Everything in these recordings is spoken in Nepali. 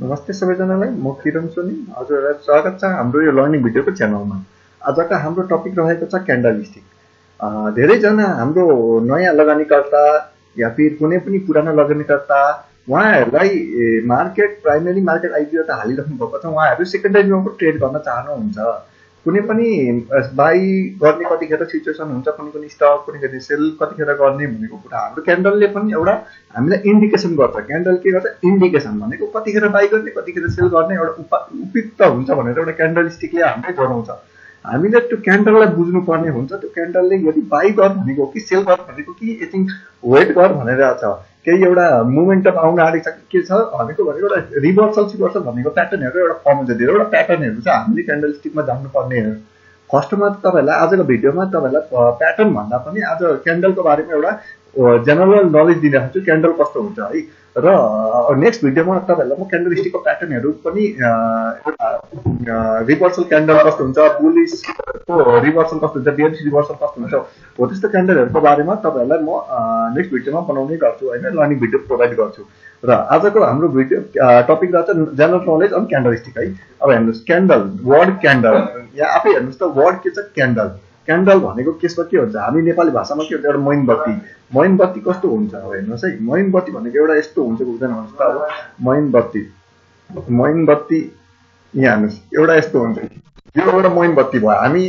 नमस्ते सबैजनालाई, म किरण सोनी। हजुरहरूलाई स्वागत छ हाम्रो यो लर्निङ भिडियोको च्यानलमा। आजका हाम्रो टपिक रहेको छ क्यान्डलस्टिक। धेरैजना हाम्रो नयाँ लगानीकर्ता या फिर कुनै पनि पुरानो लगानीकर्ता उहाँहरूलाई मार्केट प्राइमेरी मार्केट आइडियो त हालिराख्नु भएको छ। उहाँहरू सेकेन्डरीमा ट्रेड गर्न चाहनुहुन्छ। कुनै पनि बाई गर्ने कतिखेर सिचुएसन हुन्छ, कुनै स्टक कुनै सेल कतिखेर गर्ने भनेको कुरा हाम्रो क्यान्डलले पनि एउटा हामीलाई इन्डिकेसन गर्छ। क्यान्डल के गर्छ? इन्डिकेसन भनेको कतिखेर बाई गर्ने कतिखेर सेल गर्ने एउटा उपयुक्त हुन्छ भनेर एउटा क्यान्डल स्टिकले हामीलाई गराउँछ। हामीले त्यो क्यान्डललाई बुझ्नुपर्ने हुन्छ। त्यो क्यान्डलले यदि बाई गर भनेको कि सेल गर भनेको कि एकछिन वेट गर भनेर छ, केही एउटा मोमेन्टम आउन आँटेको छ के छ भनेको एउटा रिभर्सल भनेको प्याटर्नहरू एउटा फर्म हुन्छ। धेरैवटा प्याटर्नहरू चाहिँ हामीले क्यान्डल स्टिकमा जान्नुपर्ने हो। फर्स्टमा तपाईँहरूलाई आजको भिडियोमा तपाईँहरूलाई प्याटर्न भन्दा पनि आज क्यान्डलको बारेमा एउटा जेनरल नलेज दिइराख्छु, क्यान्डल कस्तो हुन्छ है। र नेक्स्ट भिडियोमा तपाईँहरूलाई म क्यान्डल स्टिकको प्याटर्नहरू पनि रिभर्सल क्यान्डल कस्तो हुन्छ, बुलिसको रिभर्सल कस्तो हुन्छ, बियरिश रिभर्सल कस्तो हुन्छ, हो त्यस्तो क्यान्डलहरूको बारेमा तपाईँहरूलाई म नेक्स्ट भिडियोमा बनाउने गर्छु होइन, लर्निङ भिडियो प्रोभाइड गर्छु। र आजको हाम्रो भिडियो टपिक रहेछ general knowledge on candlestick है। अब हेर्नुहोस्, क्यान्डल वर्ड क्यान्डल यहाँ आफै हेर्नुहोस् त, वर्ड के छ क्यान्डल। क्यान्डल भनेको केसमा के हुन्छ, हामी नेपाली भाषामा के हुन्छ, एउटा मोमबत्ती। मोमबत्ती कस्तो हुन्छ अब हेर्नुहोस् है। मोमबत्ती भनेको एउटा यस्तो हुन्छ, बुझ्दैन भन्नुहोस् त। अब मोमबत्ती यहाँ हेर्नुहोस् एउटा यस्तो हुन्छ। यो एउटा मोमबत्ती भयो। हामी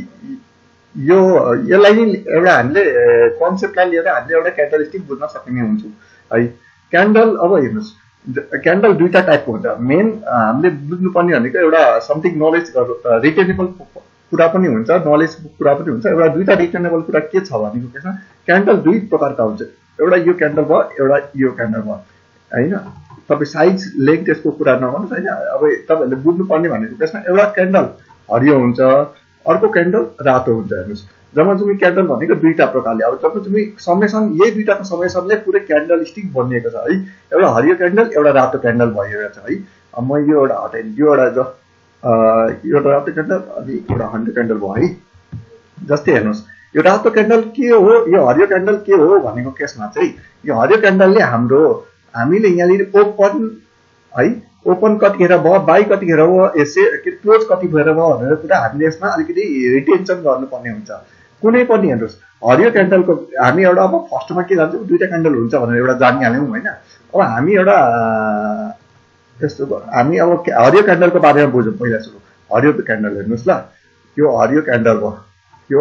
यसलाई नि एउटा हामीले कन्सेप्टलाई लिएर हामीले एउटा क्यान्डल स्टिक बुझ्न सकिने हुन्छौँ है। क्यान्डल अब हेर्नुहोस्, क्यान्डल दुईटा टाइपको हुन्छ। मेन हामीले बुझ्नुपर्ने भनेको एउटा समथिङ नलेज रिटेनेबल कुरा पनि हुन्छ, नलेज कुरा पनि हुन्छ। एउटा दुईटा रिटेनेबल कुरा के छ भनेको केसमा क्यान्डल दुई प्रकारका हुन्छ। एउटा यो क्यान्डल भयो, एउटा यो क्यान्डल भयो होइन। तपाईँ साइज लेग त्यसको कुरा नगर्नुहोस् होइन। अब तपाईँहरूले बुझ्नुपर्ने भनेको केसमा एउटा क्यान्डल हरियो हुन्छ, अर्को क्यान्डल रातो हुन्छ। हेर्नुहोस्, जम्माजुमी क्यान्डल भनेको दुईटा प्रकारले। अब जम्माजुमी समेसन यही दुईटाको समेसनले पुरै क्यान्डल स्टिक बनिएको छ है। एउटा हरियो क्यान्डल, एउटा रातो क्यान्डल भइरहेको छ है। अब म यो एउटा हटाइदिन्छु, यो एउटा रातो क्यान्डल अनि एउटा हरियो क्यान्डल भयो है। जस्तै हेर्नुहोस्, यो रातो क्यान्डल के हो, यो हरियो क्यान्डल के हो भनेको केसमा चाहिँ यो हरियो क्यान्डलले हामीले यहाँनिर ओपन है, ओपन कतिखेर भयो, बाई कतिखेर भयो, क्लोज कतिखेर भयो भनेर कुरा हामीले यसमा अलिकति रिटेन्सन गर्नुपर्ने हुन्छ। कुनै पनि हेर्नुहोस्, हरियो क्यान्डलको हामी एउटा अब फर्स्टमा के जान्छौँ, दुईटा क्यान्डल हुन्छ भनेर एउटा जानिहाल्यौँ होइन। अब हामी एउटा त्यस्तो हामी अब हरियो क्यान्डलको बारेमा बुझौँ पहिला सुरु। हरियो क्यान्डल हेर्नुहोस् ल, यो हरियो क्यान्डल भयो, यो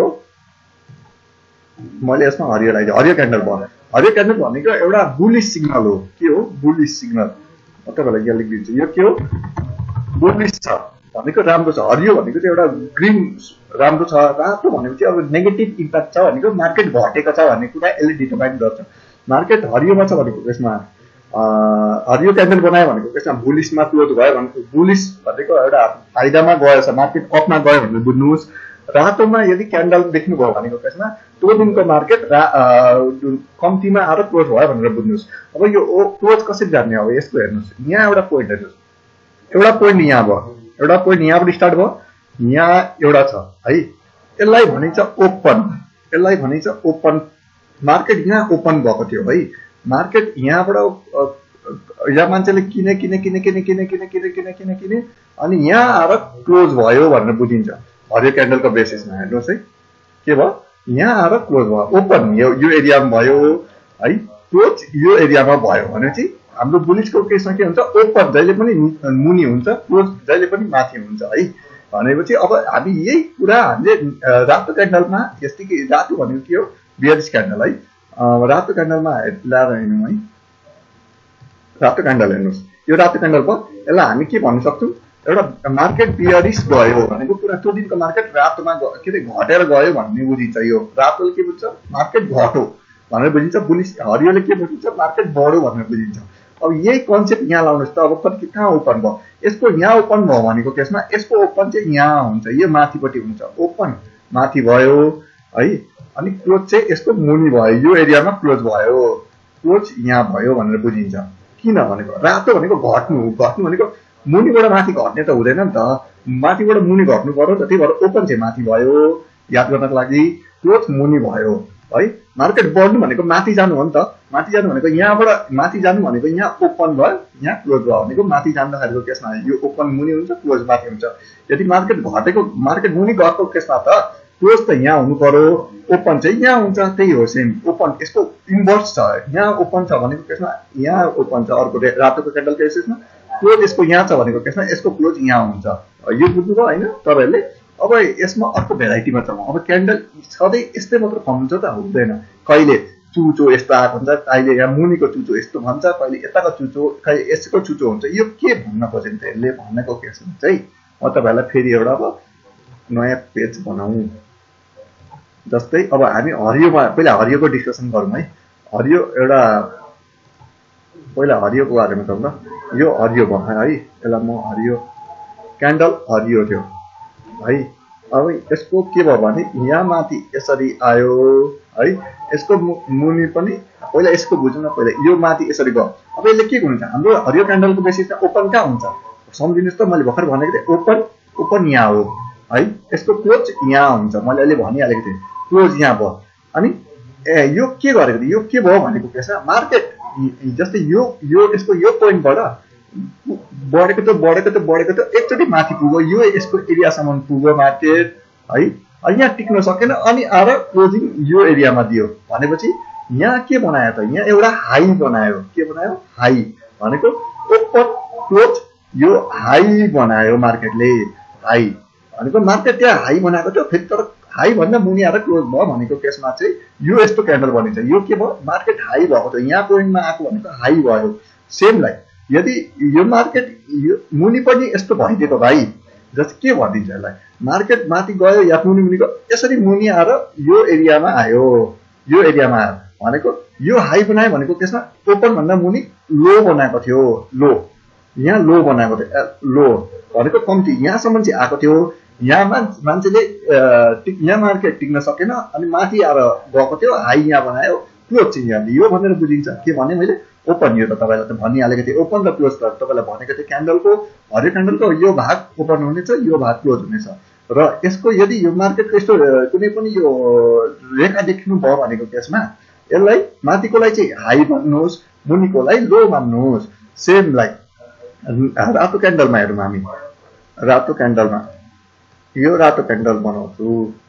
मैले यसमा हरियो लगाइदिएँ, हरियो क्यान्डल भयो। हरियो क्यान्डल भनेको एउटा बुलिस सिग्नल हो। के हो? Bullish signal. म तपाईँलाई यहाँ लेखिदिन्छु, यो के हो? बुलिस छ भनेको राम्रो छ। हरियो भनेको चाहिँ एउटा ग्रिन राम्रो छ। रातो भनेको चाहिँ अब नेगेटिभ इम्प्याक्ट छ भनेको मार्केट घटेको छ भन्ने कुरा यसले डिटरमाइन गर्छ। मार्केट हरियोमा छ भनेको यसमा हरियो क्यान्डल बनायो भनेको त्यसमा बुलिसमा क्लोज भयो भनेको, बुलिस भनेको एउटा फाइदामा गयो छ, मार्केट अपमा गयो भनेर बुझ्नुहोस्। रातोमा यदि क्यान्डल देख्नुभयो भनेको त्यसमा त्यो दिनको मार्केट कम्तीमा आएर क्लोज भयो भनेर बुझ्नुहोस्। अब यो क्लोज कसरी जान्ने हो यसको हेर्नुहोस्, यहाँ एउटा पोइन्ट हेर्नुहोस्, एउटा पोइन्ट यहाँ भयो, एउटा पोइन्ट यहाँबाट स्टार्ट भयो, यहाँ एउटा छ है। यसलाई भनिन्छ ओपन, यसलाई भनिन्छ ओपन। मार्केट यहाँ ओपन भएको थियो है। मार्केट यहाँबाट यहाँ मान्छेले किने अनि यहाँ आएर क्लोज भयो भनेर बुझिन्छ हरियो क्यान्डलको बेसिसमा। हेर्नुहोस् है, के भयो, यहाँ आएर क्लोज भयो, ओपन यो एरियामा भयो है, क्लोज यो एरियामा भयो भनेपछि हाम्रो बुलिसको केसमा के हुन्छ, ओपन जहिले पनि मुनि हुन्छ, क्लोज जहिले पनि माथि हुन्छ है। भनेपछि अब हामी यही कुरा हामीले रातो क्यान्डलमा, जस्तै कि रातो भनेको के हो, बियरिश क्यान्डल है। रातो क्यान्डलमा ल्याएर हेर्नु है, रातो क्यान्डल हेर्नुहोस्, यो रातो क्यान्डल भयो। यसलाई हामी के भन्न सक्छौँ, एउटा मार्केट बियरिश गयो भनेको कुरा, त्यो दिनको मार्केट रातोमा के अरे घटेर गयो भन्ने बुझिन्छ। यो रातोले के बुझ्छ, मार्केट घट्यो भनेर बुझिन्छ। बुलिस हरियोले के बुझिन्छ, मार्केट बढ्यो भनेर बुझिन्छ। अब यही कन्सेप्ट यहाँ लाउनुहोस् त। अब कति कहाँ ओपन भयो, यसको यहाँ ओपन भयो भनेको केसमा यसको ओपन चाहिँ यहाँ हुन्छ, यो माथिपट्टि हुन्छ। ओपन माथि भयो है, अनि क्लोज चाहिँ यसको मुनि भयो, यो एरियामा क्लोज भयो, क्लोज यहाँ भयो भनेर बुझिन्छ। किन भनेको रातो भनेको घट्नु भनेको मुनिबाट माथि घट्ने त हुँदैन नि त, माथिबाट मुनि घट्नु पर्यो त। त्यही भएर ओपन चाहिँ माथि भयो याद गर्नको लागि, क्लोज मुनि भयो है। मार्केट बढ्नु भनेको माथि जानु हो नि त, माथि जानु भनेको यहाँबाट माथि जानु भनेको यहाँ ओपन भयो यहाँ क्लोज भयो भनेको माथि जाँदाखेरिको केसमा यो ओपन मुनि हुन्छ क्लोज माथि हुन्छ। यदि मार्केट घटेको मार्केट मुनि गएको केसमा त क्लोज त यहाँ हुनु पर्यो, ओपन चाहिँ यहाँ हुन्छ, त्यही हो सेम। ओपन यसको इन्भर्स छ, यहाँ ओपन छ भनेको केसमा यहाँ ओपन छ अर्को रातोको क्यान्डलको केसमा, क्लोज यसको यहाँ छ भनेको केसमा यसको क्लोज यहाँ हुन्छ। यो बुझ्नुभयो होइन तपाईँहरूले। अब यसमा अर्को भेराइटीमा छ अब क्यान्डल सधैँ यस्तै मात्र फर्म त हुँदैन, कहिले चुचो यस्तो आएको हुन्छ, कहिले यहाँ मुनिको चुचो यस्तो भन्छ, कहिले यताको चुचो कहिले यसको चुचो हुन्छ। यो के भन्न खोजेको यसले भनेको केसमा चाहिँ म तपाईँहरूलाई फेरि एउटा अब नयाँ पेज बनाऊँ। जस्तै अब हामी हरियोमा पहिला हरियोको डिस्कसन गरौँ है। हरियो एउटा पहिला हरियोको बारेमा जाउँ ल। यो हरियो भयो है, यसलाई म हरियो क्यान्डल हरियो थियो है। अब यसको के भयो भने यहाँ माथि यसरी आयो है, यसको मुनि पनि पहिला यसको बुझौँ न। पहिला यो माथि यसरी गयो। अब यसले के हुन्छ हाम्रो हरियो क्यान्डलको बेसिसमा ओपन कहाँ हुन्छ सम्झिनुहोस् त, मैले भर्खर भनेको थिएँ ओपन ओपन यहाँ हो है, यसको क्लोज यहाँ हुन्छ, मैले अहिले भनिहालेको थिएँ क्लोज यहाँ भयो। अनि यो के गरेको थियो, यो के भयो भनेको केसमा मार्केट जस्तै यो यसको यो पोइन्टबाट बढेको त एकचोटि माथि पुग्यो, यो यसको एरियासम्म पुग्यो मार्केट है। यहाँ टिक्न सकेन अनि आएर क्लोजिङ यो एरियामा दियो भनेपछि यहाँ के बनायो त, यहाँ एउटा हाई बनायो। के बनायो? हाई भनेको ओपन क्लोज यो हाई बनायो मार्केटले। हाई भनेको मार्केट त्यहाँ हाई बनाएको थियो, फेरि तर हाई भन्दा मुनि आएर क्लोज भयो भनेको केसमा चाहिँ यो यस्तो क्यान्डल बनिन्छ। यो के भयो मार्केट हाई भएको थियो, यहाँ पोइन्टमा आएको भनेको हाई भयो। सेमलाई यदि यो मार्केट यो मुनि पनि यस्तो भइदिएको भाइ जस्तै के भनिदिन्छ यसलाई, मार्केट माथि गयो या मुनि गयो यसरी मुनि आएर यो एरियामा आयो, यो एरियामा आयो भनेको यो हाई बनायो भनेको केसमा ओपन भन्दा मुनि लो बनाएको थियो। लो यहाँ लो बनाएको थियो, लो भनेको कम्ती यहाँसम्म चाहिँ आएको थियो। यहाँ मान्छेले यहाँ मार्केट टिक्न सकेन अनि माथि आएर गएको थियो, हाई यहाँ बनायो क्लोज चाहिँ यहाँ दियो भनेर बुझिन्छ। के भने मैले ओपन यो त तपाईँलाई त भनिहालेको थिएँ, ओपन र क्लोज त तपाईँलाई भनेको थिएँ। क्यान्डलको हरियो क्यान्डलको यो भाग ओपन हुनेछ, यो भाग क्लोज हुनेछ। र यसको यदि यो मार्केटको यस्तो कुनै पनि यो रेखा देख्नु भयो भनेको केसमा यसलाई माथिकोलाई चाहिँ हाई भन्नुहोस्, मुनिकोलाई लो भन्नुहोस्। सेमलाई रातो क्यान्डलमा हेरौँ हामी। रातो क्यान्डलमा यो रातो क्यान्डल बनाउँछु,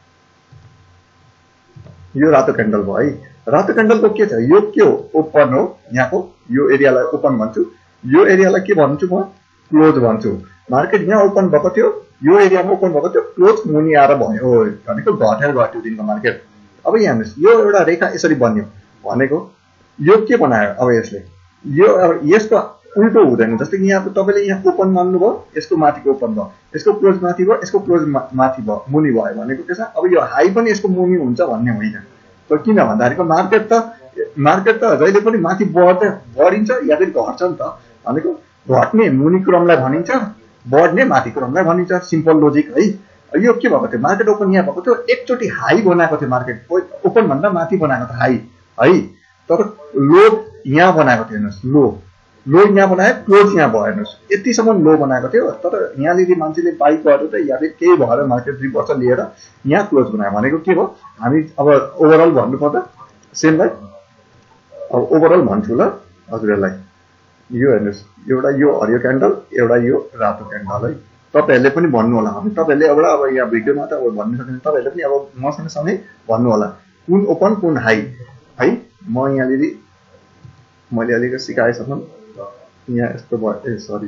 यो रातो क्यान्डल भयो है। रातो क्यान्डलको के छ, यो के हो ओपन हो, यहाँको यो एरियालाई ओपन भन्छु, यो एरियालाई के भन्छु म क्लोज भन्छु। मार्केट यहाँ ओपन भएको थियो, यो एरियामा ओपन भएको थियो, क्लोज मुनि आएर भयो भनेको घटेर गयो त्यो दिनको मार्केट। अब यहाँ हेर्नुहोस् यो एउटा रेखा यसरी बन्यो भनेको यो के बनायो अब यसले, यो यसको उल्टो हुँदैन। जस्तै यहाँ तपाईँले यहाँ ओपन मान्नुभयो, यसको माथिको ओपन भयो, यसको क्लोज माथि भयो, यसको क्लोज माथि भयो, मुनि भयो भनेको के छ। अब यो हाई पनि यसको मुनि हुन्छ भन्ने होइन। तर किन भन्दाखेरि मार्केट त जहिले पनि माथि बढिन्छ या फेरि घट्छ नि त भनेको घट्ने मुनि क्रमलाई भनिन्छ, बढ्ने माथि क्रमलाई भनिन्छ। सिम्पल लोजिक है। यो के भएको थियो मार्केट ओपन यहाँ भएको थियो, एकचोटि हाई बनाएको थियो मार्केट, ओपन भन्दा माथि बनाएको थियो हाई है, तर लो यहाँ बनाएको थियो। हेर्नुहोस् लो यहाँ बनायो, क्लोज यहाँ भयो। हेर्नुहोस् यतिसम्म लो बनाएको थियो, तर यहाँनिर मान्छेले बाइक गरेर त या फेरि केही भएर मार्केट रिभर्स लिएर यहाँ क्लोज बनायो भनेको के भयो। हामी अब ओभरअल भन्नुपर्दा सेमलाई अब ओभरअल भन्छु ल हजुरहरूलाई। यो हेर्नुहोस् एउटा यो हरियो क्यान्डल, एउटा यो रातो क्यान्डल है। तपाईँहरूले पनि भन्नु होला, तपाईँहरूले एउटा अब यहाँ भिडियोमा त अब भन्नु सक्दैन, तपाईँहरूले पनि अब मसँग सँगै भन्नु होला कुन ओपन कुन हाई है। म यहाँनिर मैले अलिकति सिकाएसम्म यहाँ यस्तो भयो, ए सरी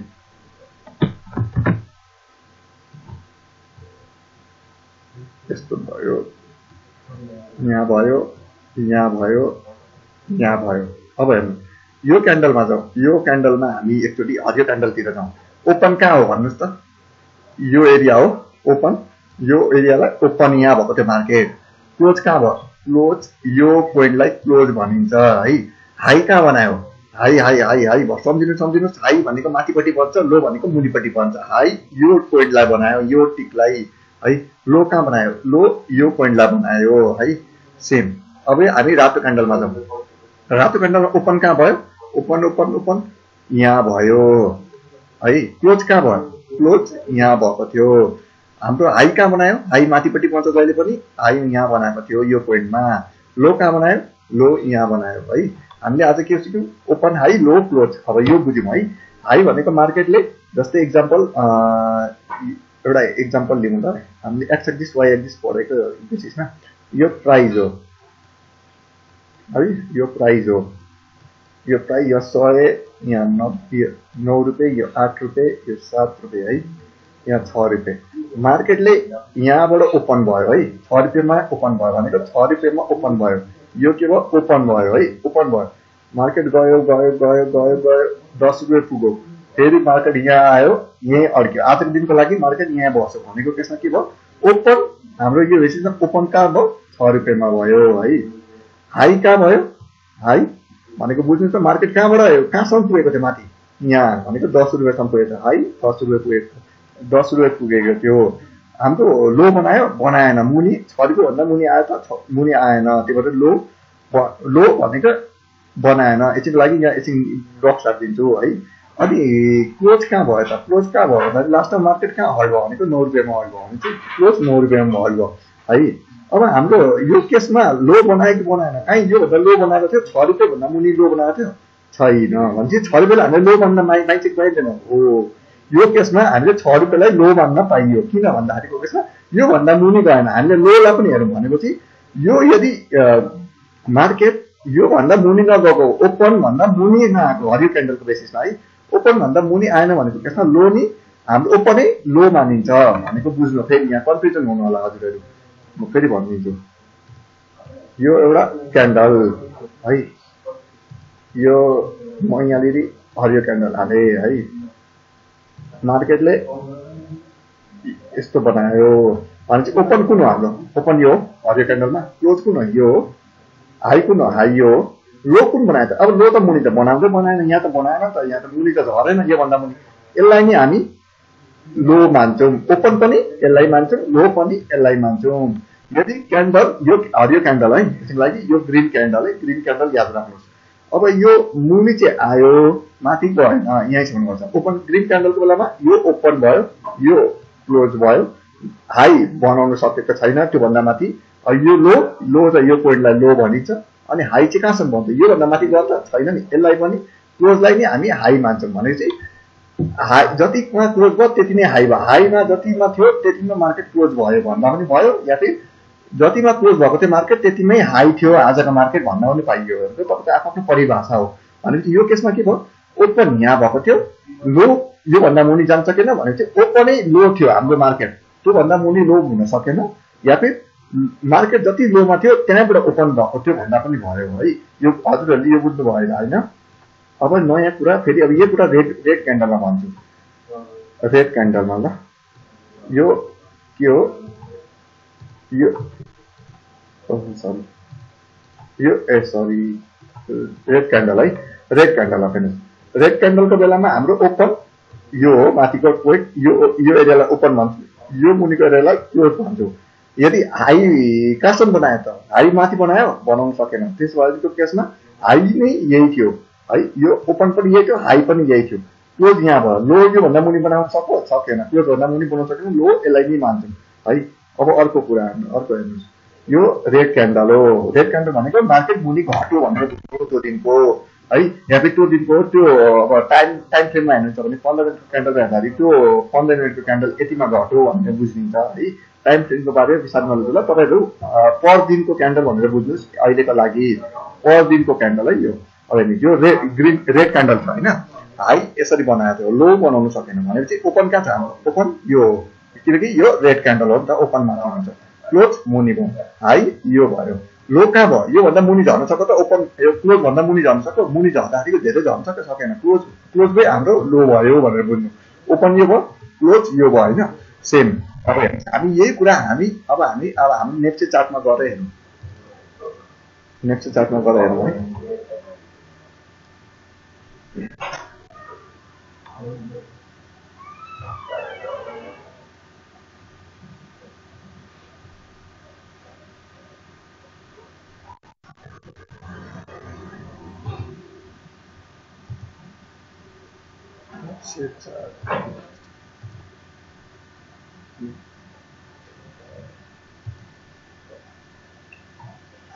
यस्तो भयो, यहाँ भयो, यहाँ भयो, यहाँ भयो। अब हेर्नु यो क्यान्डलमा जाउँ, यो क्यान्डलमा हामी एकचोटि हरियो क्यान्डलतिर जाउँ। ओपन कहाँ हो भन्नुहोस् त, यो एरिया हो ओपन, यो एरियालाई ओपन यहाँ भएको थियो मार्केट। क्लोज कहाँ भयो, क्लोज यो पोइन्टलाई क्लोज भनिन्छ है। हाई कहाँ बनायो, हाई हाई हाई हाई भयो। सम्झिनुहोस् हाई भनेको माथिपट्टि बन्छ, लो भनेको मुनिपट्टि बन्छ। हाई यो पोइन्टलाई बनायो, यो टिकलाई है। लो कहाँ बनायो, लो यो पोइन्टलाई बनायो है। सेम अब हामी रातो क्यान्डलमा जाउँ। रातो क्यान्डलमा ओपन कहाँ भयो, ओपन ओपन ओपन यहाँ भयो है। क्लोज कहाँ भयो, क्लोज यहाँ भएको थियो। हाम्रो हाई कहाँ बनायो, हाई माथिपट्टि बन्छ जहिले पनि, हाई यहाँ बनाएको थियो यो पोइन्टमा। लो कहाँ बनायो, लो यहाँ बनायो है। हामीले आज के सिक्यौं, ओपन हाई लो क्लोज। अब यो बुझ्यौं है। हाई भनेको मार्केटले, जस्तै एक्जाम्पल एउटा एक्जाम्पल लिउँ त, हामीले एक्स एक्सिस वाइ एक्सिस पढेको बेसिसमा यो प्राइस हो है, यो प्राइस हो, यो प्राइस यो 100, यहाँ 9 रुपियाँ, यो 8 रुपियाँ, यो 7 रुपियाँ है, यहाँ 6 रुपियाँ। मार्केटले यहाँबाट ओपन भयो है, 6 रुपियाँमा ओपन भयो भनेको 6 रुपियाँमा ओपन भयो। यो के भयो, ओपन भयो है, ओपन भयो। मार्केट गयो गयो गयो गयो गयो 10 रुपियाँ पुग्यो, फेरि मार्केट यहाँ आयो, यहीँ अड्क्यो। आजको दिनको लागि मार्केट यहाँ बस्यो भनेको त्यसमा के भयो, ओपन। हाम्रो यो बेसिसमा ओपन कहाँ भयो, 6 रुपियाँमा भयो है। हाई कहाँ भयो, हाई भनेको बुझ्नु त, मार्केट कहाँबाट आयो, कहाँसम्म पुगेको थियो, माथि यहाँ भनेको 10 रुपियाँसम्म पुगेको थियो। हाई 10 रुपियाँ पुगेको, 10 रुपियाँ पुगेको थियो। हाम्रो लो बनायो, बनाएन, मुनि 6 रुपियाँ भन्दा मुनि आयो त, मुनि आएन, त्यही भएर लो भनेको बनाएन। एकछिनको लागि यहाँ एकछिन ड्रप साटिदिन्छु है। अनि क्लोज कहाँ भयो त, क्लोज कहाँ भयो भन्दाखेरि लास्टमा मार्केट कहाँ हल्ड भयो भनेको 9 रुपियाँमा हल्ड भयो भने चाहिँ क्लोज 9 रुपियाँमा हल्ड भयो है। अब हाम्रो यो केसमा लो बनायो कि बनाएन, कहीँ योभन्दा लो बनाएको थियो, 6 रुपियाँ भन्दा मुनि लो बनाएको थियो, छैन भने चाहिँ 6 रुपियाँलाई हामीले लो भन्न माइचेक पाइँदैन हो। यो केसमा हामीले 6 रुपियाँलाई लो भन्न पाइयो, किन भन्दाखेरिको केसमा योभन्दा मुनि गएन। हामीले लोलाई पनि हेरौँ भनेपछि यो यदि मार्केट योभन्दा मुनि नगएको, ओपन भन्दा मुनि नआएको हरियो क्यान्डलको बेसिसमा है, ओपन भन्दा मुनि आएन भनेको केसमा लो नि हाम्रो ओपनै लो मानिन्छ भनेको बुझ्नु। फेरि यहाँ कन्फ्युजन हुनु होला हजुरहरू, म फेरि भनिदिन्छु। यो एउटा क्यान्डल है, यो म यहाँनिर हरियो क्यान्डल हाले है, मार्केटले यस्तो बनायो भनेपछि ओपन कुन हो हाम्रो, ओपन यो हरियो क्यान्डलमा, क्लोज कुन हो, यो हो, हाई कुन हो, हाई यो हो, लो कुन बनायो त, अब लो त मुनि त बनाउँदै बनाएन, यहाँ त बनाएन त, यहाँ त मुनि त झरेन योभन्दा मुनि। यसलाई नि हामी लो मान्छौँ, ओपन पनि यसलाई मान्छौँ, लो पनि यसलाई मान्छौँ। यदि क्यान्डल यो हरियो क्यान्डल है, त्यसको लागि यो ग्रिन क्यान्डल है, ग्रिन क्यान्डल याद राख्नुहोस्। अब यो मुनि चाहिँ आयो, माथि गएन, यहीँ छुनुपर्छ। ओपन ग्रिन क्यान्डलको बेलामा यो ओपन भयो, यो क्लोज भयो, हाई बनाउन सकेको छैन त्योभन्दा माथि। यो लो, लो चाहिँ यो पोइन्टलाई लो भनिन्छ। अनि हाई चाहिँ कहाँसम्म भन्छ, योभन्दा माथि गयो त छैन नि, यसलाई पनि क्लोजलाई नि हामी हाई मान्छौँ भनेपछि हाई जतिमा क्लोज भयो त्यति नै हाई भयो, हाईमा जतिमा थियो त्यतिमा मार्केट क्लोज भयो भन्दा पनि भयो, या फिर जतिमा क्लोज भएको थियो मार्केट त्यतिमै हाई थियो आजको मार्केट भन्दा पनि पाइयो। तपाईँको आफ्नो परिभाषा हो। भनेपछि यो केसमा के भयो, ओपन यहाँ भएको थियो, लो योभन्दा मुनि जान सकेन भनेपछि ओपनै लो थियो हाम्रो मार्केट, त्योभन्दा मुनि लो हुन सकेन, या फिर मार्केट जति लोमा थियो त्यहाँबाट ओपन भएको थियो भन्दा पनि भयो है। यो हजुरहरूले यो बुझ्नु भएन होइन। अब नयाँ कुरा फेरि, अब यो कुरा रेड क्यान्डलमा भन्छु, रेड क्यान्डलमा ल यो के हो, यो सरी यो सरी रेड क्यान्डल है, रेड क्यान्डल हेर्नुहोस्। रेड क्यान्डलको बेलामा हाम्रो ओपन यो हो, माथिको पोइन्ट यो एरियालाई ओपन भन्छु, यो मुनिको एरियालाई क्लोज भन्छु। यदि हाई कहाँसम्म बनायो त, हाई माथि बनायो, बनाउन सकेन, त्यस भएदेखिको केसमा हाई नै यही थियो है, यो ओपन पनि यही थियो, हाई पनि यही थियो, क्लोज यहाँ भयो। लो योभन्दा मुनि बनाउन सक्यो, सकेन, क्लोजभन्दा मुनि बनाउन सकेन, लो यसलाई नै मान्छौँ है। अब अर्को कुरा अर्को हेर्नुहोस्, यो रेड क्यान्डल हो। रेड क्यान्डल भनेको मार्केट मुनि घट्यो भनेर त्यो दिनको है, या फिर त्यो दिनको त्यो अब टाइम फ्रेममा हेर्नुहुन्छ भने 15 मिनटको क्यान्डल हेर्दाखेरि त्यो 15 मिनटको क्यान्डल यतिमा घट्यो भनेर बुझिन्छ है। टाइम फ्रेमको बारेमा विचार गर्नुहोला, तपाईँहरू पर दिनको क्यान्डल भनेर बुझ्नुहोस् अहिलेको लागि, पर दिनको क्यान्डल है यो। अब हेर्नुहोस् यो रेड क्यान्डल छ होइन, हाई यसरी बनाएको थियो, लो बनाउनु सकेन भनेपछि ओपन कहाँ छ हाम्रो, ओपन यो हो, किनकि यो रेड क्यान्डल हो नि त, ओपन माथि हुन्छ, क्लोज मुनि भयो, हाई यो भयो, लो कहाँ भयो, योभन्दा मुनि झर्न सक्यो त, ओपन यो क्लोज भन्दा मुनि झर्न सक्यो, मुनि झर्दाखेरि धेरै झर्न सक्यो, सकेन, क्लोज भए हाम्रो लो भयो भनेर बुझ्नु। ओपन यो भयो, क्लोज यो भयो होइन, सेम। अब हेर्नुहोस् हामी यही कुरा अब हामी नेप्से चार्टमा गएर हेरौँ, नेप्से चार्टमा गएर हेरौँ है।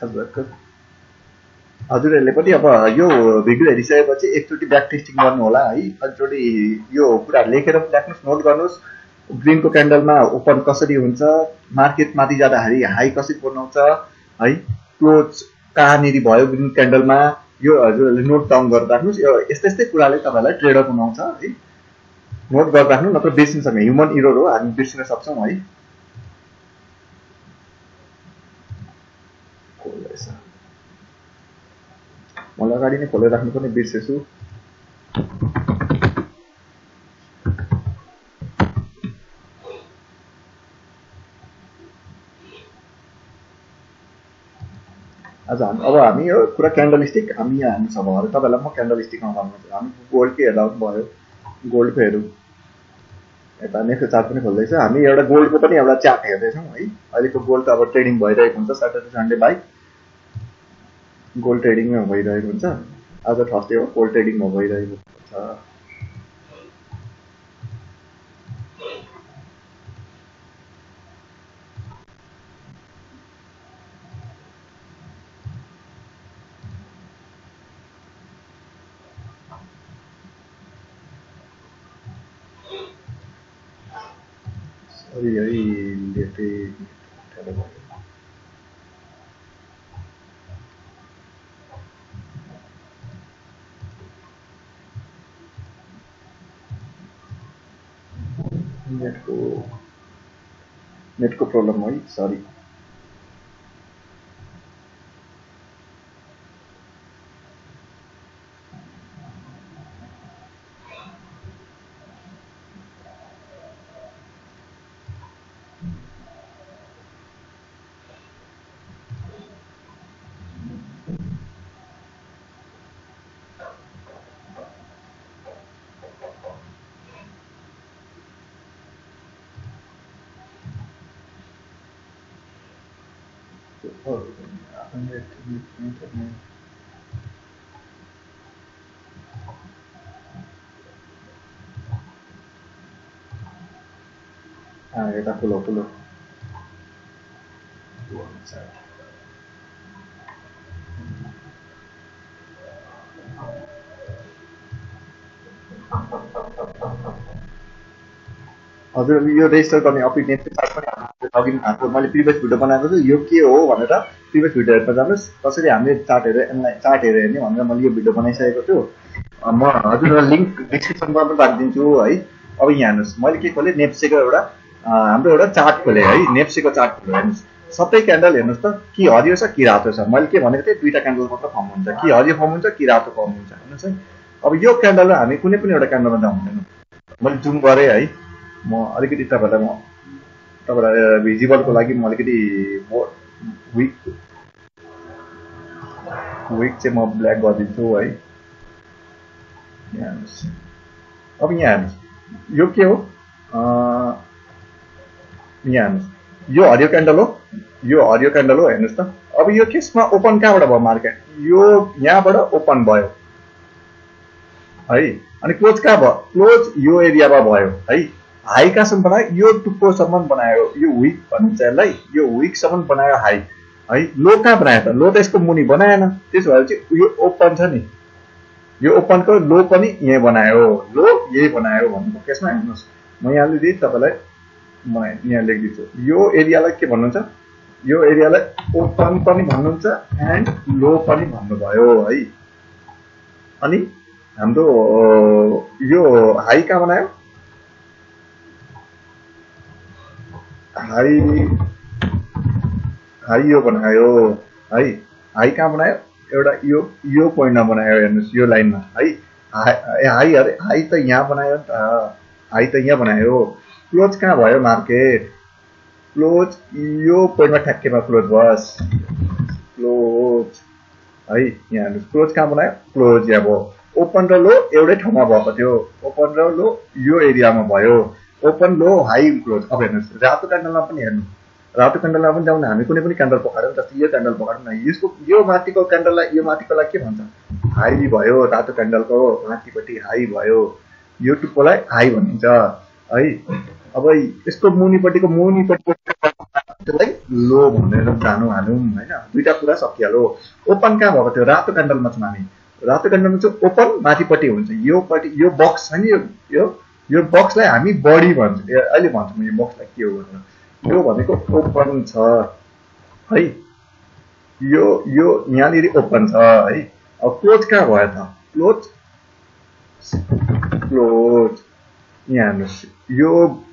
हजुरहरूले पनि अब यो भिडियो हेरिसकेपछि एकचोटि ब्याक टेस्टिङ गर्नु होला है। एकचोटि यो कुरा लेखेर राख्नुहोस्, नोट गर्नुहोस्। ग्रिनको क्यान्डलमा ओपन कसरी हुन्छ, मार्केट माथि जाँदाखेरि हाई कसरी बनाउँछ है, क्लोज कहाँनिर भयो ग्रिन क्यान्डलमा, यो हजुरहरूले नोट डाउन गरेर राख्नुहोस्। यो यस्तै यस्तै कुराले तपाईँलाई ट्रेडर बनाउँछ है। नोट गरेर राख्नु, नत्र बिर्सिन सक्ने, ह्युमन इरर हो, हामी बिर्सिन सक्छौँ है। मलाई अगाडि नै खोलेर राख्नु पनि बिर्सेछु। आज अब हामी यो कुरा क्यान्डलस्टिक हामी यहाँ हाल्नु छ भयो। तपाईँलाई म क्यान्डलस्टिकमा भन्नु, हामी गोल्डकै हेर्दा पनि भयो, गोल्डको हेरौँ। यता नेक्स्ट चार्ट पनि खोल्दैछ, हामी एउटा गोल्डको पनि एउटा चार्ट हेर्दैछौँ है। अहिलेको गोल्ड त अब ट्रेडिङ भइरहेको हुन्छ, सैटरडे सन्डे बाहेक गोल्ड ट्रेडिङमा भइरहेको हुन्छ। आज थर्सडे हो, गोल्ड ट्रेडिङमा भइरहेको हुन्छ। नेटको प्रब्लम है, सरी। यता ठुलो ठुलो हजुर यो रेजिस्टर गर्ने अपडेट नेट पनि लगइन भएको मैले प्रिभियस भिडियो बनाएको छु। यो के हो भनेर प्रिभियस भिडियो हेर्न जानुहोस्, कसरी हामीले चार्ट हेरेर हेर्ने भनेर मैले यो भिडियो बनाइसकेको छु। म हजुरलाई लिङ्क डिस्क्रिप्सनमा पनि राखिदिन्छु है। अब यहाँ हेर्नुहोस्, मैले के खोलेँ, नेप्सेको एउटा हाम्रो एउटा चार्ट खोलेँ है। नेप्सेको चार्ट खोलेँ, हेर्नुहोस् सबै क्यान्डल हेर्नुहोस् त, कि हरियो छ कि रातो छ। मैले के भनेको थिएँ, दुईवटा क्यान्डल मात्र फर्म हुन्छ, कि हरियो फर्म हुन्छ कि रातो फर्म हुन्छ। हेर्नुहोस् है, अब यो क्यान्डलमा हामी कुनै पनि एउटा क्यान्डलमा जाँदैनौँ। मैले जुम गरेँ है, म अलिकति तपाईँलाई भिजिबलको लागि म अलिकति विक चाहिँ म ब्ल्याक गरिदिन्छु है। यहाँ हेर्नुहोस्, अब यहाँ हेर्नुहोस् यो के हो, यहाँ हेर्नुहोस् यो हरियो क्यान्डल हो, यो हरियो क्यान्डल हो। हेर्नुहोस् त, अब यो केसमा ओपन कहाँबाट भयो मार्केट, यो यहाँबाट ओपन भयो है। अनि क्लोज कहाँ भयो, क्लोज यो एरियामा भयो है। हाई कहाँसम्म बनायो, यो टुप्पोसम्म बनायो, यो विक भनिन्छ यसलाई, यो विकसम्म बनायो हाई है। लो कहाँ बनायो त, लो त यसको मुनि बनाएन। त्यसो भएर चाहिँ यो ओपन छ नि, यो ओपनको लो पनि यही बनायो, लो यही बनायो भन्नुको केसमा हेर्नुहोस्, म यहाँले तपाईँलाई म यहाँ लेखिदिन्छु। यो एरियालाई के भन्नुहुन्छ, यो एरियालाई ओपन पनि भन्नुहुन्छ एन्ड लो पनि भन्नुभयो है। अनि हाम्रो यो हाई कहाँ बनायो, हाई यो बनायो है। हाई कहाँ बनायो, एउटा यो पोइन्टमा बनायो। हेर्नुहोस् यो लाइनमा है, हाई त यहाँ बनायो नि त, हाई त यहाँ बनायो। क्लोज कहाँ भयो मार्केट, क्लोज यो पोइन्टमा ठ्याक्कैमा क्लोज बस, क्लोज है। यहाँ हेर्नुहोस् क्लोज कहाँ बनायो, क्लोज यहाँ भयो। ओपन र लो एउटै ठाउँमा भएको थियो, ओपन र लो यो एरियामा भयो, ओपन लो हाई क्लोज। अब हेर्नुहोस् रातो क्यान्डलमा पनि हेर्नु, रातो क्यान्डलमा पनि जाउँ, हामी कुनै पनि क्यान्डल पकाडौँ, जस्तै यो क्यान्डल पकाडौँ न, यसको यो माथिको क्यान्डललाई, यो माथिकोलाई के भन्छ, हाई भयो। रातो क्यान्डलको माथिपट्टि हाई भयो, यो टुप्पोलाई हाई भनिन्छ है। अब यसको मुनिपट्टिको लो भनेर जानु हालौँ हैन, दुईटा कुरा सकिहाल्यो। ओपन कहाँ भएको थियो? रातो क्यान्डलमा छौँ हामी। रातो क्यान्डलमा चाहिँ ओपन माथिपट्टि हुन्छ, यो बक्स छ नि, यो बक्सलाई हामी बडी भन्छौँ। अहिले भन्छु म यो बक्सलाई के हो भनेर। यो भनेको ओपन छ है, यो यहाँनिर ओपन छ है। अब क्लोज कहाँ भयो त? क्लोज यहाँ हेर्नुहोस्, यो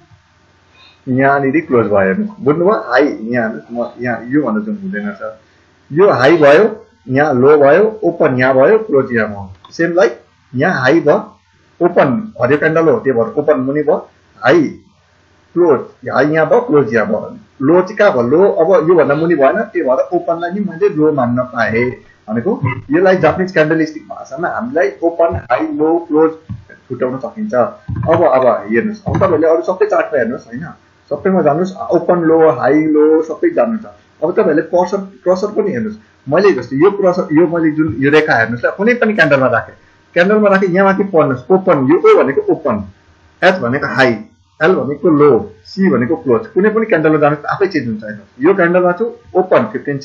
यहाँनिर क्लोज भयो हेर्नुहोस्, बुझ्नुभयो? हाई यहाँ हेर्नुहोस्, म यहाँ यो भन्दा जुन हुँदैन छ, यो हाई भयो, यहाँ लो भयो, ओपन यहाँ भयो, क्लोज यहाँ भयो। सेम लाइक यहाँ हाई भयो, ओपन हरियो क्यान्डल हो, त्यही भएर ओपन मुनि भयो, हाई क्लोज, हाई यहाँ भयो, क्लोज यहाँ भयो। लो चाहिँ कहाँ भयो? लो अब योभन्दा मुनि भएन, त्यही भएर ओपनलाई नि मैले लो मान्न पाएँ भनेको। यसलाई जापानिज क्यान्डलस्टिक भाषामा हामीलाई ओपन, हाई, लो, क्लोज छुट्याउन सकिन्छ। अब हेर्नुहोस्, अब तपाईँहरूले अरू सबै चार्टमा हेर्नुहोस् होइन, सबैमा जानुहोस्, ओपन, लो, हाई, लो सबै जान्नु छ। अब तपाईँहरूले क्रसर पनि हेर्नुहोस्, मैले जस्तो यो क्रसर, यो मैले जुन यो रेखा हेर्नुहोस् ल, कुनै पनि क्यान्डलमा राखेँ, यहाँ माथि पढ्नुहोस्, ओपन, यो ओ भनेको ओपन, एच भनेको हाई, एल भनेको लो, सी भनेको क्लोज। कुनै पनि क्यान्डलमा जानुहोस् आफै चेन्ज हुन्छ हेर्नुहोस्। यो क्यान्डलमा चाहिँ ओपन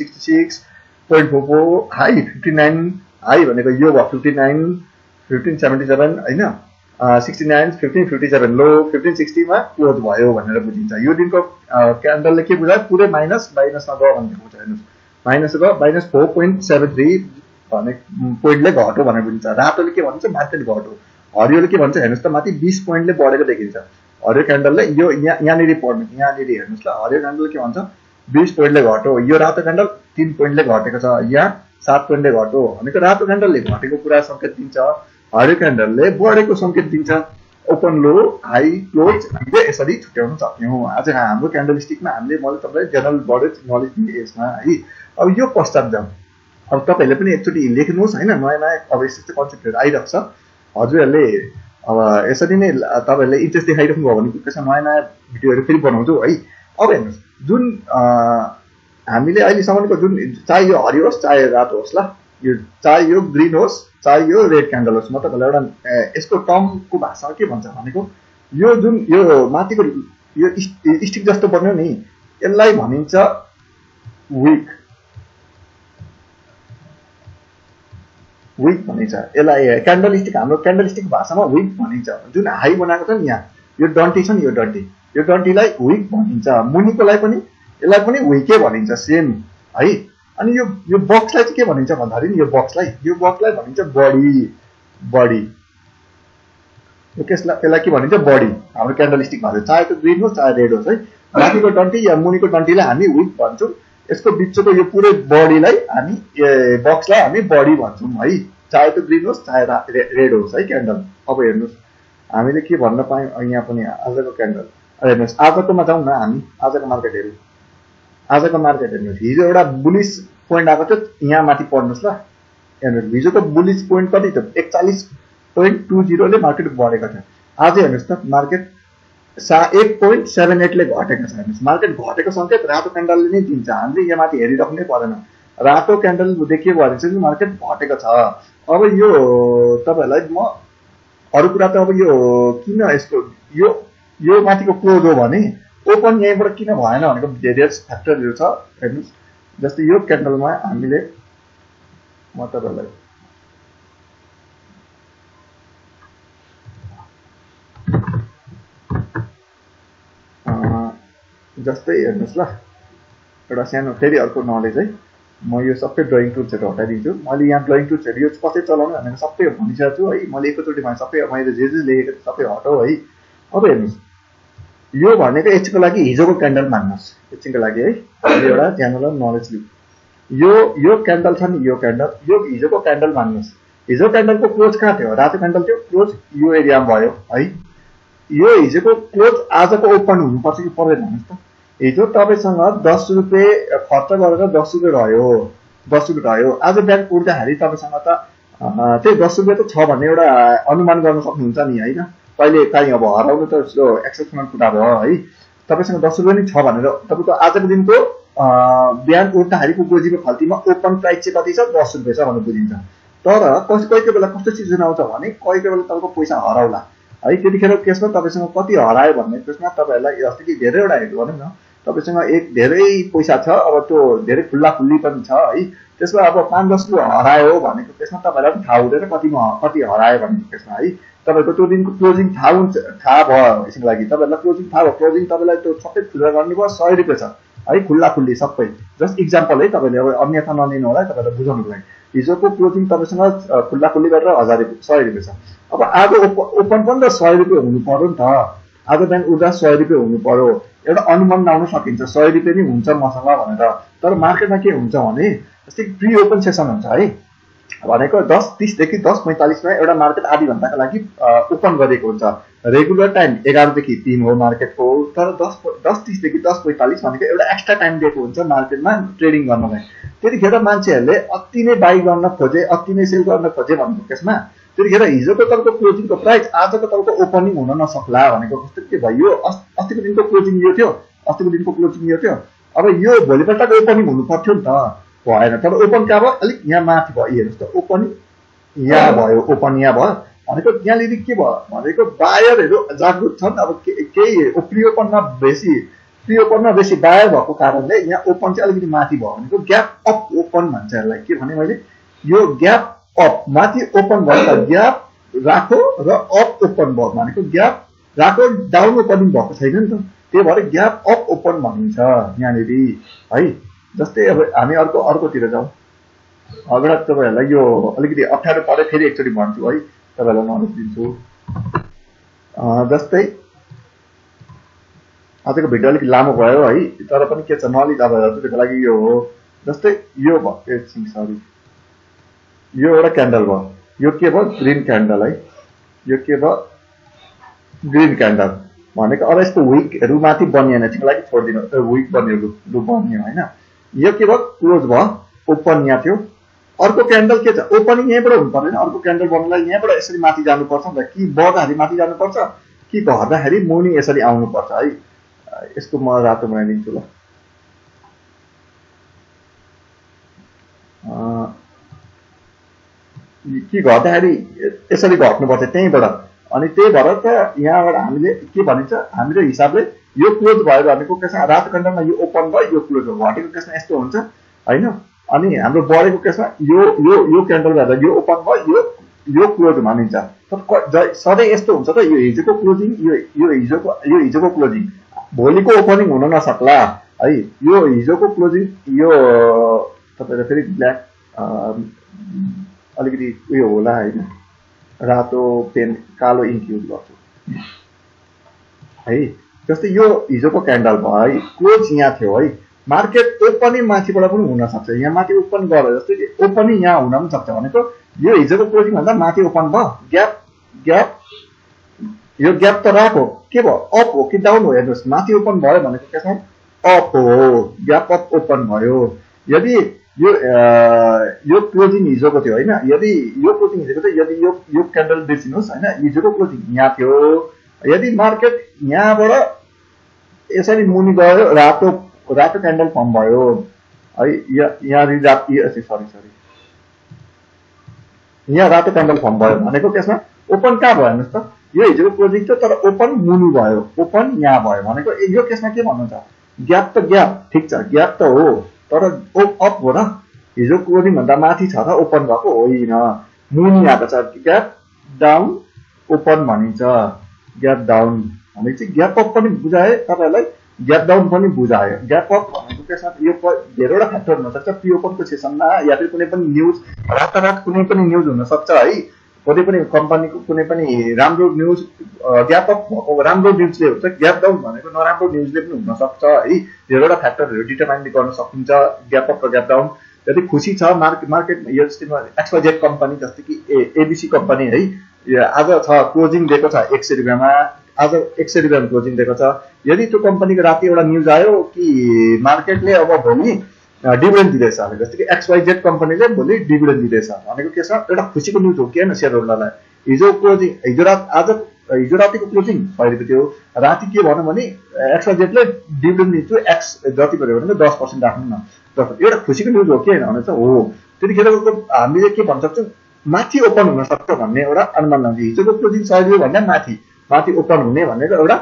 1566.44, हाई 59, हाई भनेको यो भयो 59, 1577 होइन, 69, 1557, लो 1560 मा क्लोज भयो भनेर बुझिन्छ। यो दिनको क्यान्डलले के बुझायो? पुरै माइनसमा गयो भनेर देखाउँछ हेर्नुहोस्, माइनस गयो, माइनस 4.73 भन्ने पोइन्टले घट्यो भनेर बुझिन्छ। रातोले के भन्छ? मार्केट घट्यो। हरियोले के भन्छ हेर्नुहोस् त, माथि 20 पोइन्टले बढेको देखिन्छ। हरियो क्यान्डलले यो यहाँनिर पढ्नु, यहाँनिर हेर्नुहोस् ल, हरियो क्यान्डल के भन्छ? 20 पोइन्टले घट्यो। यो रातो क्यान्डल 3 पोइन्टले घटेको छ, यहाँ 7 पोइन्टले घट्यो भनेको रातो क्यान्डलले घटेको कुरा सङ्केत दिन्छ, हरियो क्यान्डलले बढेको सङ्केत दिन्छ। ओपन, लो, हाई, क्लोज हामीले यसरी छुट्याउन सक्यौँ। आज हाम्रो क्यान्डलस्टिकमा हामीले मैले तपाईँलाई जेनरल नलेज दिएँ यसमा है। अब यो पश्चात जाउँ, अब तपाईँहरूले पनि एकचोटि लेख्नुहोस् होइन, नयाँ अब यस्तो कन्सेप्टहरू आइरहेको छ। हजुरहरूले अब यसरी नै तपाईँहरूले इन्ट्रेस्ट देखाइराख्नु भयो भने त्यसमा नयाँ भिडियोहरू फेरि बनाउँछु है। अब हेर्नुहोस्, जुन हामीले अहिलेसम्मको जुन, चाहे यो हरियो होस् चाहे रातो होस् ल, यो चाहे यो ग्रिन होस् चाहे यो रेड क्यान्डल होस्, म तपाईँलाई एउटा यसको टर्मको भाषा के भन्छ भनेको, यो जुन यो माथिको यो स्टिक जस्तो बन्यो नि, यसलाई भनिन्छ विक भनिन्छ। यसलाई क्यान्डलस्टिक, हाम्रो क्यान्डलस्टिक भाषामा विक भनिन्छ। जुन हाई बनाएको छ नि यहाँ, यो डन्टी छ नि, यो डन्टीलाई विक भनिन्छ। मुनिकोलाई पनि यसलाई पनि विकै भनिन्छ सेम है। अनि यो बक्सलाई चाहिँ के भनिन्छ भन्दाखेरि नि, यो बक्सलाई भनिन्छ बडी। यसलाई के भनिन्छ? बडी। हाम्रो क्यान्डलस्टिक भाषा, चाहे त्यो ग्रिन होस् चाहे रेड होस् है, माथिको डन्टी या मुनिको डन्टीलाई हामी विक भन्छौँ। यसको बिचको यो पुरै बडीलाई हामी, बक्सलाई हामी बडी भन्छौँ है, चाहे त्यो ग्रिन होस् चाहे रेड होस् है क्यान्डल। अब हेर्नुहोस् हामीले के भन्न पायौँ यहाँ पनि आजको क्यान्डल। हेर्नुहोस् आजकोमा जाउँ न हामी, आजको मार्केट हेरौँ। आजको मार्केट हेर्नुहोस्, हिजो एउटा बुलिस पोइन्ट आएको थियो, यहाँ माथि पढ्नुहोस् ल, हेर्नुहोस् हिजोको बुलिस पोइन्ट कति थियो? 41.20 ले मार्केट बढेको थियो। आज हेर्नुहोस् त, मार्केट 1.78 ले घटेको छ। हेर्नुहोस् मार्केट घटेको सङ्केत रातो क्यान्डलले नै दिन्छ, हामीले यहाँ माथि हेरिराख्नै पर्दैन। रातो क्यान्डल देखियो भने चाहिँ मार्केट घटेको छ। अब यो तपाईँहरूलाई म अरू कुरा त, अब यो किन यसको यो माथिको क्लोज हो भने ओपन यहीँबाट किन भएन भनेको भेरियस फ्याक्टरहरू छ। हेर्नुहोस् जस्तै यो क्यान्डलमा हामीले, म तपाईँहरूलाई जस्तै हेर्नुहोस् ल, एउटा सानो फेरि अर्को नलेज है, म यो सबै ड्रइङ टुल्सहरू हटाइदिन्छु। मैले यहाँ ड्रइङ टुल्सहरू यो कसरी चलाउनु भनेर सबै भनिसकेको छु है। मैले एकैचोटि भने सबै मैले जे लेखेको सबै हटाऊ है। अब हेर्नुहोस् यो भनेको एकछिनको लागि हिजोको क्यान्डल मान्नुहोस्, एकछिनको लागि है, यो एउटा जेनरल नलेज लिऊ। यो क्यान्डल छ नि, यो क्यान्डल, यो हिजोको क्यान्डल मान्नुहोस्। हिजो क्यान्डलको क्लोज कहाँ थियो? रातो क्यान्डल थियो, क्लोज यो एरियामा भयो है। यो हिजोको क्लोज आजको ओपन हुनुपर्छ कि पर्दैन भन्नुहोस् त। हिजो तपाईँसँग 10 रुपियाँ खर्च गरेर 10 रुपियाँ रह्यो, आज बिहान उठ्दाखेरि तपाईँसँग त त्यही 10 रुपियाँ त छ भन्ने एउटा अनुमान गर्न सक्नुहुन्छ नि होइन। कहिले काहीँ अब हराउनु त एक्सेप्सनल कुरा भयो है। तपाईँसँग 10 रुपियाँ नै छ भनेर तपाईँको आजको दिनको बिहान उठ्दाखेरिको गोजीको खल्तीमा ओपन प्राइस चाहिँ कति छ? 10 रुपियाँ छ भनेर बुझिन्छ। तर कोही बेला कस्तो सिचुएसन आउँछ भने कोही बेला तपाईँको पैसा हराउला है। त्यतिखेर केसमा तपाईँसँग कति हरायो भन्ने त्यसमा तपाईँहरूलाई अस्ति कि धेरैवटा हेर्नु भनौँ न, तपाईसँग एक धेरै पैसा छ, अब त्यो धेरै खुल्ला खुल्ली पनि छ है, त्यसमा अब 5-10 रु हरायो भनेको त्यसमा तपाईँलाई पनि थाहा हुँदैन कति हरायो भनेको त्यसमा है। तपाईँको त्यो दिनको क्लोजिङ थाहा भयो यसको लागि, तपाईँहरूलाई क्लोजिङ थाहा भयो, क्लोजिङ तपाईँलाई त्यो सबै खुल्ला गर्नु भयो 100 रुपियाँ छ है, खुल्ला खुल्ली सबै। जस्ट इक्जाम्पल है, तपाईँले अब अन्यथा नलिनु होला, तपाईँलाई बुझाउनुको लागि। हिजोको क्लोजिङ तपाईँसँग खुल्ला खुल्ली गरेर 100 रुपियाँ छ। अब आज ओपन पनि त 100 रुपियाँ हुनु पर्यो नि त, आज बिहान उठ्दा 100 रुपियाँ हुनु पर्यो। एउटा अनुमान लाउन सकिन्छ 100 रुपियाँ नै हुन्छ मसँग भनेर। तर मार्केटमा के हुन्छ भने जस्तै प्री ओपन सेसन हुन्छ है, भनेको 10:30 देखि 10:45 मा एउटा मार्केट आधी घण्टाको लागि ओपन गरेको हुन्छ। रेगुलर टाइम 11 देखि 3 हो मार्केटको, तर 10:30 देखि 10:45 भनेको एउटा एक्स्ट्रा टाइम दिएको हुन्छ मार्केटमा ट्रेडिङ गर्नलाई। त्यतिखेर मान्छेहरूले अति नै बाई गर्न खोजे, अति नै सेल गर्न खोजे भनेको केसमा त्यतिखेर हिजोको तपाईँको क्लोजिङको प्राइस आजको तपाईँको ओपनिङ हुन नसक्ला भनेको कस्तो के भयो। अस्तिको दिनको क्लोजिङ यो थियो, अस्तिको दिनको क्लोजिङ यो थियो, अब यो भोलिपल्टको ओपनिङ हुनु पर्थ्यो नि त, भएन। तर ओपन कहाँ भयो, अलिक यहाँ माथि भयो, हेर्नुहोस् त ओपनिङ यहाँ भयो, ओपन यहाँ भयो भनेको यहाँनिर के भयो भनेको बायरहरू जागरुक छन्। अब केही प्री ओपनमा बेसी बायर भएको कारणले यहाँ ओपन चाहिँ अलिकति माथि भयो भनेको ग्याप अप ओपन भन्छ यसलाई। के भने मैले यो ग्याप अप माथि ओपन भयो, ग्याप राखो र अप ओपन भयो भनेको ग्याप राखो डाउन ओपनिङ भएको छैन नि त, त्यही भएर ग्याप अप ओपन भनिन्छ यहाँनिर है। जस्तै अब हामी अर्कोतिर जाउँ। अगाडि तपाईँहरूलाई यो अलिकति अप्ठ्यारो परे फेरि एकचोटि भन्छु है, तपाईँहरूलाई नलेज दिन्छु। जस्तै आजको भिडियो अलिक लामो भयो है, तर पनि के छ नलेज अब हजुरको लागि यो हो। जस्तै यो भयो, सरी यो एउटा क्यान्डल भयो, यो के भयो ग्रिन क्यान्डल है, यो के भयो ग्रिन क्यान्डल भनेको अब यस्तो विकहरू माथि बनिएन त्यसको लागि छोडिदिनु, विक बन्यो लु बन्यो होइन। यो के भयो क्लोज भयो, ओपन यहाँ थियो। अर्को क्यान्डल के छ, ओपनिङ यहीँबाट हुनु पर्दैन, अर्को क्यान्डल बन्नलाई यहाँबाट यसरी माथि जानुपर्छ नि त, कि बढ्दाखेरि माथि जानुपर्छ कि घट्दाखेरि मुनि यसरी आउनुपर्छ है। यसको म रातो बनाइदिन्छु ल। कि घट्दाखेरि यसरी घट्नुपर्छ त्यहीँबाट, अनि त्यही भएर त यहाँबाट हामीले के भनिन्छ हाम्रो हिसाबले यो क्लोज भयो भनेको केसमा रातो क्यान्डलमा यो ओपन भयो यो क्लोज भयो, घटेको केसमा यस्तो हुन्छ होइन। अनि हाम्रो बढेको केसमा यो यो यो क्यान्डल भएर यो ओपन भयो यो क्लोज भनिन्छ। तर सधैँ यस्तो हुन्छ त यो हिजोको क्लोजिङ यो हिजोको क्लोजिङ भोलिको ओपनिङ हुन नसक्ला है। यो हिजोको क्लोजिङ यो तपाईँले फेरि ब्ल्याक अलिकति उयो होला होइन, रातो पेन कालो इङ्क युज गर्छु है। जस्तै यो हिजोको क्यान्डल भयो है, क्लोज यहाँ थियो है, मार्केट ओपनिङ माथिबाट पनि हुन सक्छ, यहाँ माथि ओपन गरेर जस्तै कि ओपनिङ यहाँ हुन पनि सक्छ भनेको यो हिजोको क्लोजिङ भन्दा माथि ओपन भयो, ग्याप यो ग्याप त राखो के भयो अप हो कि डाउन हो, हेर्नुहोस् माथि ओपन भयो भनेको के छ अप हो, ग्याप अप ओपन भयो। यदि यो क्लोजिङ हिजोको थियो होइन, यदि यो क्लोजिङ हिजोको थियो, यदि यो क्यान्डल बिर्सिनुहोस् होइन, हिजोको क्लोजिङ यहाँ थियो, यदि मार्केट यहाँबाट यसरी मुनि गयो रातो क्यान्डल फर्म भयो है, यहाँ सरी यहाँ रातो क्यान्डल फर्म भयो भनेको त्यसमा ओपन कहाँ भयो हेर्नुहोस् त, यो हिजोको क्लोजिङ थियो तर ओपन मुनि भयो, ओपन यहाँ भयो भनेको यो केसमा के भन्नुहुन्छ ग्याप त ग्याप ठिक छ, ग्याप त हो तर अप हो र, हिजो क्लोजिङ भन्दा माथि छ र ओपन भएको होइन, मुनि आएको छ, ग्याप डाउन ओपन भनिन्छ। ग्याप डाउन भने चाहिँ ग्याप अप पनि बुझाए तपाईँहरूलाई, ग्याप डाउन पनि बुझायो। ग्याप अप भनेको त्यसमा यो धेरैवटा फ्याक्टर हुनसक्छ, प्री ओपनको सेसनमा या फिर कुनै पनि न्युज रातारात कुनै पनि न्युज हुनसक्छ है, कुनै पनि कम्पनीको कुनै पनि राम्रो न्युज ग्याप अप राम्रो न्युजले हुन्छ, ग्याप डाउन भनेको नराम्रो न्युजले पनि हुनसक्छ है। धेरैवटा फ्याक्टरहरू डिटरमाइन गर्न सकिन्छ ग्याप अप र ग्याप डाउन। यदि खुसी छ मार्केटमा यो जस्तै XYZ कम्पनी जस्तै कि ABC कम्पनी है, आज छ क्लोजिङ दिएको छ 100 रुपियाँमा, आज 100 रुपियाँमा क्लोजिङ दिएको छ। यदि त्यो कम्पनीको राति एउटा न्युज आयो कि मार्केटले अब भोलि डिभिडेन्ड दिँदैछ, जस्तै कि XYZ कम्पनीले भोलि डिभिडेन्ड दिँदैछ भनेको के छ एउटा खुसीको न्युज हो कि होइन सेयर होल्डरलाई। हिजो क्लोजिङ हिजो रातिको क्लोजिङ 100 रुपियाँ थियो, राति के भन्यो भने XYZ ले डिभिडेन्ड दिन्छु एक्स जति पर्यो भने 10% राख्नु न, एउटा खुसीको न्युज हो कि होइन भने चाहिँ हो। त्यतिखेर हामीले के भन्न सक्छौँ माथि ओपन हुन सक्छ भन्ने एउटा अनुमान लाउँछ। हिजोको क्लोजिङ 100 रुपियाँ भन्दा माथि ओपन हुने भनेको एउटा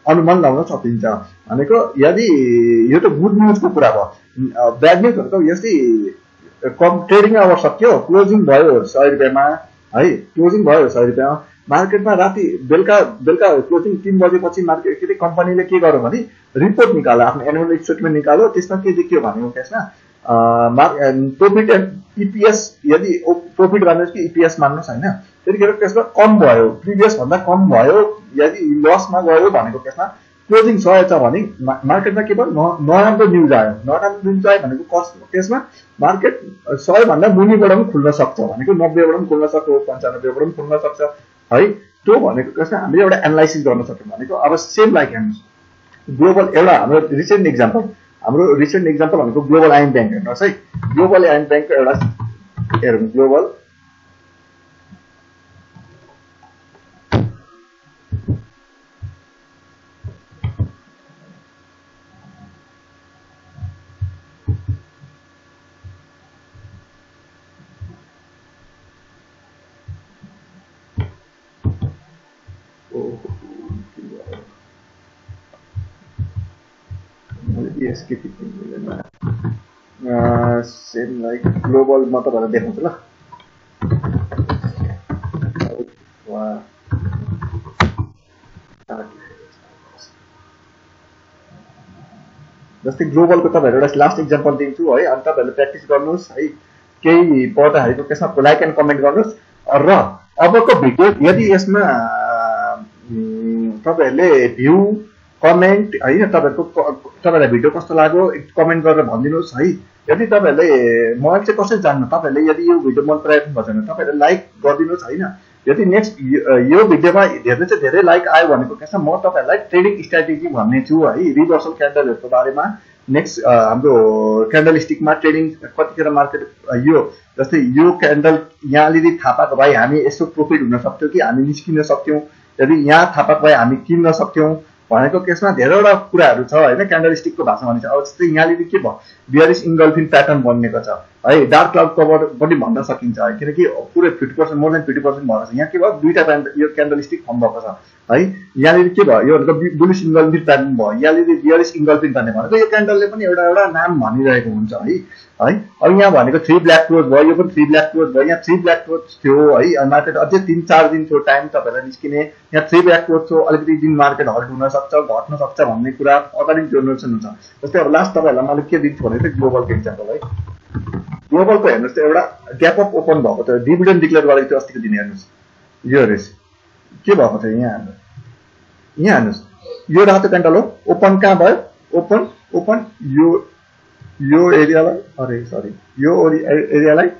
अनुमान लगाउन सकिन्छ भनेको। यदि यो त गुड न्युजको कुरा भयो। ब्याड न्युजहरू त यस्तै ट्रेडिङ आवर सक्यो, क्लोजिङ भयो 100 रुपियाँमा है, क्लोजिङ भयो 100 रुपियाँमा, मार्केटमा राति बेलुका क्लोजिङ 3 बजेपछि मार्केट के कम्पनीले के गर्यो भने रिपोर्ट निकाल्यो, आफ्नो एनुअल स्टेटमेन्ट निकाल्यो। त्यसमा के देखियो भनेको त्यसमा प्रॉफिट एन्ड ईपीएस, यदि प्रॉफिट भन्नुहोस् कि ईपीएस मान्नुहोस् हैन, त्यतिखेर त्यसमा कम भयो, प्रिभियस भन्दा कम भयो। यदि लसमा गयो भनेको त्यसमा क्लोजिङ 100 छ भने मार्केटमा के भयो, नराम्रो न्युज आयो। नराम्रो न्युज आयो भनेको त्यसमा मार्केट 100 भन्दा मुनिबाट पनि खुल्न सक्छ भनेको, 90 बाट पनि खुल्न सक्छ, 95 बाट पनि खुल्न सक्छ है। त्यो भनेको त्यसमा हामीले एउटा एनालाइसिस गर्न सक्यौं भनेको। अब सेम लाइक हेर्नुस् ग्लोबल, एउटा हाम्रो रिसेन्ट एक्जाम्पल भनेको ग्लोबल आइएम बैंक हेर्नुहोस् है। ग्लोबल आइएम बैंकको एउटा हेरौँ, ग्लोबल सेम लाइक ग्लोबल म तपाईँलाई देखाउँछु ल। जस्तै ग्लोबलको तपाईँहरू एउटा लास्ट इक्जाम्पल दिन्छु है, अनि तपाईँहरूले प्र्याक्टिस गर्नुहोस् है। केही पर्दाहरूको त्यसमा लाइक एन्ड कमेन्ट गर्नुहोस्। र अबको भिडियो यदि यसमा तपाईँहरूले भ्यू कमेन्ट है, तपाईँलाई भिडियो कस्तो लाग्यो कमेन्ट गरेर भनिदिनुहोस् है। यदि तपाईँहरूले मलाई चाहिँ कसरी जान्नु, तपाईँहरूले यदि यो भिडियो मन पराइदिनु भएको छ भने तपाईँहरूले लाइक गरिदिनुहोस् हैन। यदि नेक्स्ट यो भिडियोमा धेरै लाइक आयो भनेको त्यसमा म तपाईँहरूलाई ट्रेडिङ स्ट्राटेजी भन्ने छु है, रिभर्सल क्यान्डलहरूको बारेमा। नेक्स्ट हाम्रो क्यान्डल स्टिकमा ट्रेडिङ कतिखेर मार्केट यो जस्तै यो क्यान्डल यहाँ अलिअलि थाहा पाएको भए हामी यसो प्रॉफिट हुन सक्थ्यो कि हामी निस्किन सक्थ्यौं, यदि यहाँ थाहा पाएको भए हामी किन्न सक्थ्यौं भनेको केसमा धेरैवटा कुराहरू छ हैन। क्यान्डल स्टिकको भाषामा भनिन्छ। अब जस्तै यहाँले के भयो, बियरिश इन्गल्फिङ प्याटर्न बनेको छ है, डार्क क्लाउड कभर पनि भन्न सकिन्छ है, किनकि पुरै 50% मोर देन 50% भएको छ। यहाँ के भयो, दुईटा यो क्यान्डल स्टिक फर्म भएको छ है। यहाँले के भयो, यो भनेको बुलिश इन्गल्फिङ प्याटर्न भयो, यहाँले बियरिश इन्गल्फिङ प्याटर्न भनेको यो क्यान्डलले पनि एउटा नाम भनिरहेको हुन्छ है। अब यहाँ भनेको 3 ब्ल्याक क्लोज भयो, यो पनि 3 ब्ल्याक क्लोज भयो, यहाँ 3 ब्ल्याक क्लोज थियो है। मार्केट अझै 3-4 दिन थियो टाइम तपाईहरुलाई निस्किने, यहाँ 3 ब्ल्याक क्लोज थियो, अलिकति दिन मार्केट हल्ट हुन सक्छ, घट्न सक्छ भन्ने कुरा अगाडि जोड्नुसन हुन्छ। जस्तै अब लास्ट तपाईहरुलाई मैले के दिन्छु भने चाहिँ ग्लोबलको एक्जाम्पल है। ग्लोबलको हेर्नुस् त एउटा ग्याप अप ओपन भएको थियो, डिभिडेन्ड डिक्लेयर गरेको थियो अस्तिको दिन। हेर्नुस् यो रेस के भएको थियो, यहाँ हेर्नुस् यो रातो क्यान्डल हो, ओपन कहाँ भयो, ओपन यो एरियालाई, अरे सरी यो एरियालाई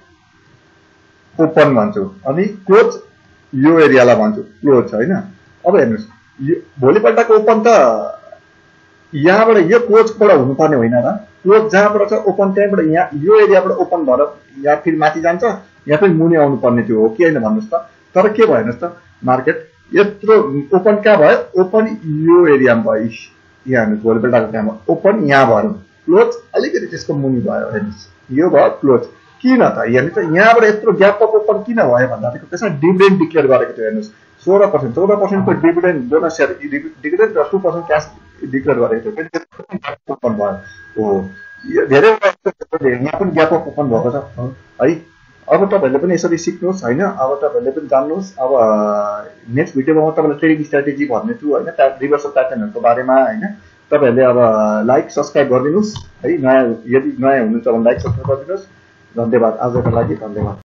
ओपन भन्छु, अनि क्लोज यो एरियालाई भन्छु क्लोज हैन। अब हेर्नुस् यो भोलिपल्टको ओपन त यहाँबाट यो क्लोजबाट हुनुपर्ने होइन र, क्लोज जहाँबाट छ ओपन त्यहाँबाट यहाँ यो एरियाबाट ओपन भएर यहाँ फेरि माथि जान्छ, यहाँ पनि मुनि आउनु पर्ने थियो हो कि हैन भन्नुस् त। तर के भयो हेर्नुस् त, मार्केट यत्रो ओपन कहाँ भयो, ओपन यो एरियामा भयो। यहाँ हेर्नुस् भोलिपल्टको टाइममा ओपन यहाँ भयो, क्लोज अलिकति त्यसको मुनि भयो। हेर्नुस् यो भयो क्लोज। किन त हेर्नुस् त यहाँबाट यत्रो ग्याप अप ओपन किन भयो भन्दाखेरि त्यसमा डिभिडेन्ड डिक्लेयर गरेको थियो। हेर्नुस् 14% को डिभिडेन्ड बोनस शेयर डिभिडेन्ड र 2% क्याश डिक्लेयर गरेको थियो, त्यसले ओपन भयो हो। धेरै यहाँ पनि ग्याप अप ओपन भएको छ है। अब तपाईहरुले पनि यसरी सिक्नुहोस् हैन। अब तपाईहरुले पनि जान्नुहोस्। अब नेक्स्ट भिडियोमा म तपाईलाई ट्रेडिङ स्ट्र्याटेजी भन्ने छु हैन, रिभर्सल प्याटर्नहरुको बारेमा हैन। तपाईहरुले अब लाइक सब्स्क्राइब गरिदिनुस् है, यदि नयाँ हुनुहुन्छ भने लाइक सब्स्क्राइब गरिदिनुस्। धन्यवाद, आजको लागि धन्यवाद।